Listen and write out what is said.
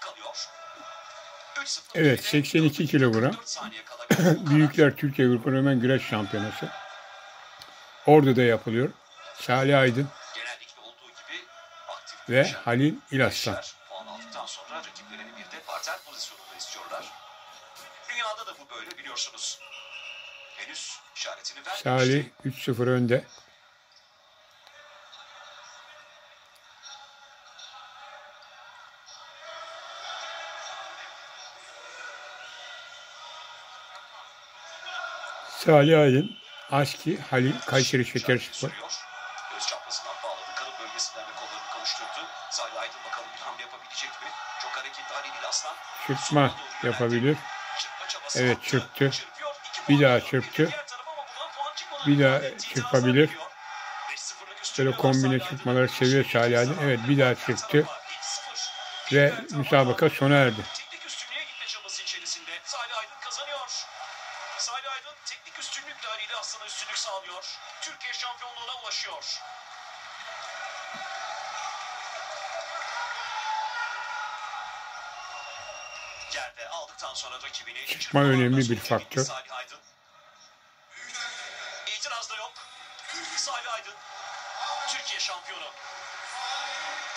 Evet, 82 kilogram. Büyükler Türkiye Grup Romen Güreş Şampiyonası. Ordu'da yapılıyor. Salih Aydın ve Halil İlaslan. Puan aldıktan sonra rakiplerini bir de parter pozisyonunda istiyorlar. Dünyada da bu böyle biliyorsunuz. Henüz işaretini vermemişti. Salih 3-0 önde. Salih Aydın, Aski, Halil, Kayseri Şekerspor. Göz çaprazından bağladı. Karın bölgesinden ve kollarını kavuşturdu. Salih Aydın bakalım bir hamle yapabilecek mi? Çok hareketli Halil İlaslan. Çırpma yapabilir. Evet, çırptı. Bir daha çırptı. Bir daha çırpabilir. Böyle kombine çırpmaları seviyor Salih Aydın. Evet, bir daha çırptı. Ve müsabaka sona erdi. Teknik üstünlüğe gitme çabası içerisinde Salih Aydın kazanıyor. Salih Aydın teknik üstünlükle Halil İlaslan'a üstünlük sağlıyor. Türkiye şampiyonluğuna ulaşıyor. Yerde aldıktan sonra rakibini Çıkma önemli bir faktör. Salih Aydın. İtiraz da yok. Salih Aydın Türkiye şampiyonu.